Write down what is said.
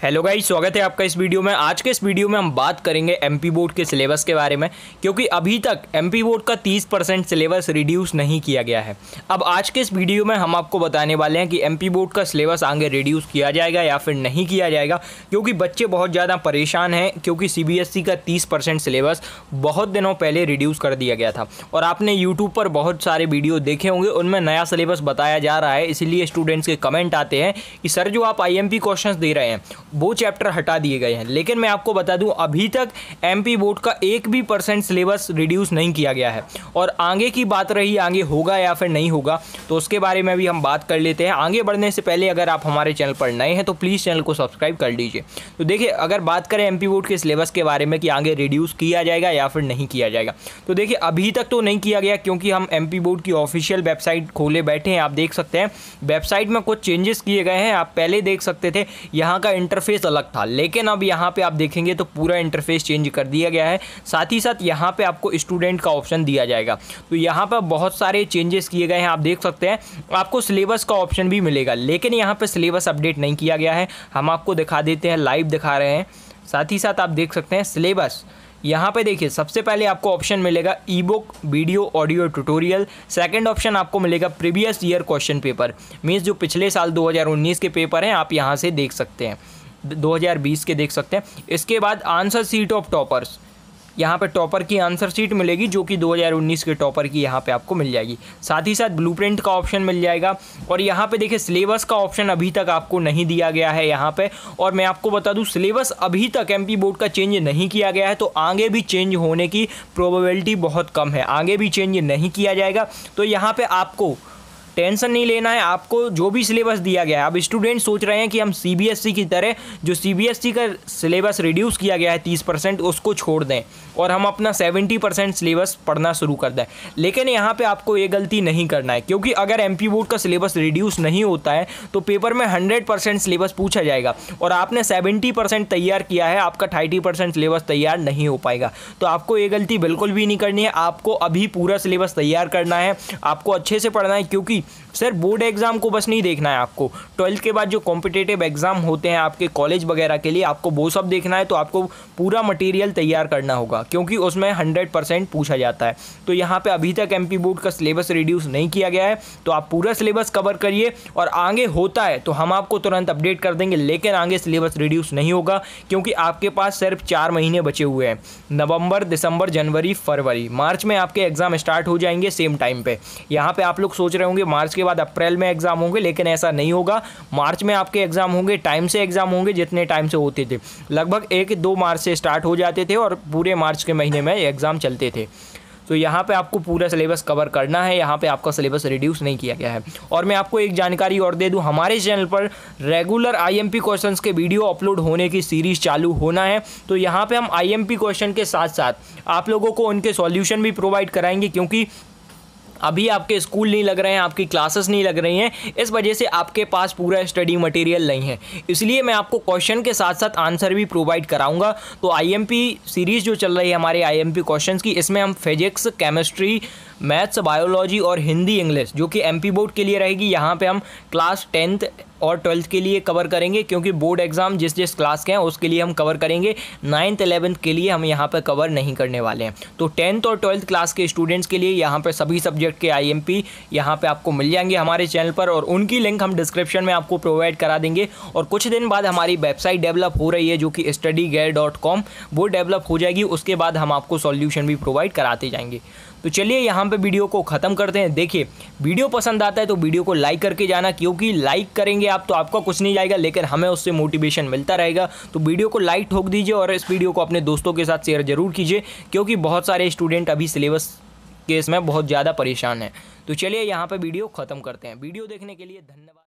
Hello guys, स्वागत है आपका इस वीडियो में। आज के इस वीडियो में हम बात करेंगे एमपी बोर्ड के सिलेबस के बारे में, क्योंकि अभी तक एमपी बोर्ड का 30% सिलेबस रिड्यूस नहीं किया गया है। अब आज के इस वीडियो में हम आपको बताने वाले हैं कि एमपी बोर्ड का सिलेबस आगे रिड्यूस किया जाएगा या फिर नहीं किया जाएगा, क्योंकि बच्चे बहुत ज़्यादा परेशान हैं, क्योंकि सीबीएसई का 30% सिलेबस बहुत दिनों पहले रिड्यूस कर दिया गया था। और आपने यूट्यूब पर बहुत सारे वीडियो देखे होंगे, उनमें नया सिलेबस बताया जा रहा है। इसीलिए स्टूडेंट्स के कमेंट आते हैं कि सर जो आप IMP क्वेश्चंस दे रहे हैं वो चैप्टर हटा दिए गए हैं। लेकिन मैं आपको बता दूं, अभी तक एमपी बोर्ड का 1% सिलेबस रिड्यूस नहीं किया गया है। और आगे की बात रही, आगे होगा या फिर नहीं होगा, तो उसके बारे में भी हम बात कर लेते हैं। आगे बढ़ने से पहले अगर आप हमारे चैनल पर नए हैं तो प्लीज़ चैनल को सब्सक्राइब कर लीजिए। तो देखिए, अगर बात करें एमपी बोर्ड के सिलेबस के बारे में कि आगे रिड्यूस किया जाएगा या फिर नहीं किया जाएगा, तो देखिए अभी तक तो नहीं किया गया, क्योंकि हम एमपी बोर्ड की ऑफिशियल वेबसाइट खोले बैठे हैं। आप देख सकते हैं वेबसाइट में कुछ चेंजेस किए गए हैं। आप पहले देख सकते थे यहाँ का इंटरफेस अलग था, लेकिन अब यहाँ पे आप देखेंगे तो पूरा इंटरफेस चेंज कर दिया गया है। साथ ही साथ यहाँ पे आपको स्टूडेंट का ऑप्शन दिया जाएगा। तो यहाँ पर बहुत सारे चेंजेस किए गए हैं। आप देख सकते हैं आपको सिलेबस का ऑप्शन भी मिलेगा, लेकिन यहाँ पे सिलेबस अपडेट नहीं किया गया है। हम आपको दिखा देते हैं, लाइव दिखा रहे हैं। साथ ही साथ आप देख सकते हैं सिलेबस यहाँ पे देखिए, सबसे पहले आपको ऑप्शन मिलेगा ebook, video, audio tutorial. Second option आपको मिलेगा previous year question paper, means जो पिछले साल 2019 के पेपर हैं आप यहाँ से देख सकते हैं, 2020 के देख सकते हैं। इसके बाद आंसर शीट ऑफ टॉपर्स, यहाँ पे टॉपर की आंसर शीट मिलेगी जो कि 2019 के टॉपर की यहाँ पे आपको मिल जाएगी। साथ ही साथ ब्लूप्रिंट का ऑप्शन मिल जाएगा। और यहाँ पे देखिए सिलेबस का ऑप्शन अभी तक आपको नहीं दिया गया है यहाँ पे। और मैं आपको बता दूँ, सिलेबस अभी तक एमपी बोर्ड का चेंज नहीं किया गया है, तो आगे भी चेंज होने की प्रोबेबिलिटी बहुत कम है। आगे भी चेंज नहीं किया जाएगा, तो यहाँ पर आपको टेंशन नहीं लेना है। आपको जो भी सिलेबस दिया गया है, अब स्टूडेंट सोच रहे हैं कि हम सीबीएसई की तरह जो सीबीएसई का सिलेबस रिड्यूस किया गया है 30%, उसको छोड़ दें और हम अपना 70% सिलेबस पढ़ना शुरू कर दें। लेकिन यहाँ पे आपको ये गलती नहीं करना है, क्योंकि अगर एमपी बोर्ड का सिलेबस रिड्यूस नहीं होता है तो पेपर में 100% सिलेबस पूछा जाएगा, और आपने 70% तैयार किया है, आपका 30% सिलेबस तैयार नहीं हो पाएगा। तो आपको ये गलती बिल्कुल भी नहीं करनी है। आपको अभी पूरा सिलेबस तैयार करना है, आपको अच्छे से पढ़ना है, क्योंकि सर बोर्ड एग्जाम को बस नहीं देखना है। आपको 12th के बाद जो कॉम्पिटिटिव एग्जाम होते हैं आपके कॉलेज वगैरह के लिए, आपको वो सब देखना है। तो आपको पूरा मटेरियल तैयार करना होगा, क्योंकि उसमें 100% पूछा जाता है। तो यहाँ पे अभी तक एमपी बोर्ड का सिलेबस रिड्यूस नहीं किया गया है, तो आप पूरा सिलेबस कवर करिए। और आगे होता है तो हम आपको तुरंत अपडेट कर देंगे, लेकिन आगे सिलेबस रिड्यूस नहीं होगा, क्योंकि आपके पास सिर्फ 4 महीने बचे हुए हैं। नवंबर, दिसंबर, जनवरी, फरवरी, मार्च में आपके एग्जाम स्टार्ट हो जाएंगे सेम टाइम पे। यहाँ पे आप लोग सोच रहे होंगे मार्च के बाद अप्रैल में एग्जाम होंगे, लेकिन ऐसा नहीं होगा। मार्च में आपके एग्जाम होंगे, टाइम से एग्जाम होंगे, जितने टाइम से होते थे। लगभग 1-2 मार्च से स्टार्ट हो जाते थे और पूरे मार्च के महीने में एग्जाम चलते थे। तो यहाँ पे आपको पूरा सिलेबस कवर करना है। यहाँ पे आपका सिलेबस रिड्यूस नहीं किया गया है। और मैं आपको एक जानकारी और दे दूँ, हमारे चैनल पर रेगुलर IMP क्वेश्चंस के वीडियो अपलोड होने की सीरीज़ चालू होना है। तो यहाँ पे हम IMP क्वेश्चन के साथ साथ आप लोगों को उनके सॉल्यूशन भी प्रोवाइड कराएंगे, क्योंकि अभी आपके स्कूल नहीं लग रहे हैं, आपकी क्लासेस नहीं लग रही हैं, इस वजह से आपके पास पूरा स्टडी मटेरियल नहीं है। इसलिए मैं आपको क्वेश्चन के साथ साथ आंसर भी प्रोवाइड कराऊंगा। तो IMP सीरीज़ जो चल रही है हमारे IMP क्वेश्चंस की, इसमें हम फिजिक्स, केमिस्ट्री, मैथ्स, बायोलॉजी और हिंदी इंग्लिश, जो कि एमपी बोर्ड के लिए रहेगी, यहाँ पे हम क्लास 10th और 12th के लिए कवर करेंगे, क्योंकि बोर्ड एग्जाम जिस जिस क्लास के हैं उसके लिए हम कवर करेंगे। 9th 11th के लिए हम यहाँ पर कवर नहीं करने वाले हैं। तो 10th और 12th क्लास के स्टूडेंट्स के लिए यहाँ पर सभी सब्जेक्ट के IMP यहाँ पे आपको मिल जाएंगे हमारे चैनल पर, और उनकी लिंक हम डिस्क्रिप्शन में आपको प्रोवाइड करा देंगे। और कुछ दिन बाद हमारी वेबसाइट डेवलप हो रही है, जो कि studygear.com, वो डेवलप हो जाएगी। उसके बाद हम आपको सॉल्यूशन भी प्रोवाइड कराते जाएंगे। तो चलिए यहाँ पे वीडियो को ख़त्म करते हैं। देखिए, वीडियो पसंद आता है तो वीडियो को लाइक करके जाना, क्योंकि लाइक करेंगे आप तो आपका कुछ नहीं जाएगा, लेकिन हमें उससे मोटिवेशन मिलता रहेगा। तो वीडियो को लाइक ठोक दीजिए और इस वीडियो को अपने दोस्तों के साथ शेयर जरूर कीजिए, क्योंकि बहुत सारे स्टूडेंट अभी सिलेबस केस में बहुत ज़्यादा परेशान हैं। तो चलिए यहाँ पर वीडियो ख़त्म करते हैं। वीडियो देखने के लिए धन्यवाद।